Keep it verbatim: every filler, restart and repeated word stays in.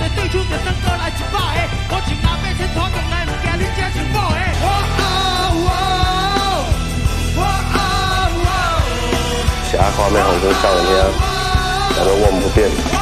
对手着转过来一百个，我像阿伯切拖动来，唔惊你这像某个。我啊我，我啊我。 其他画面红灯笑人家，咱们忘不变。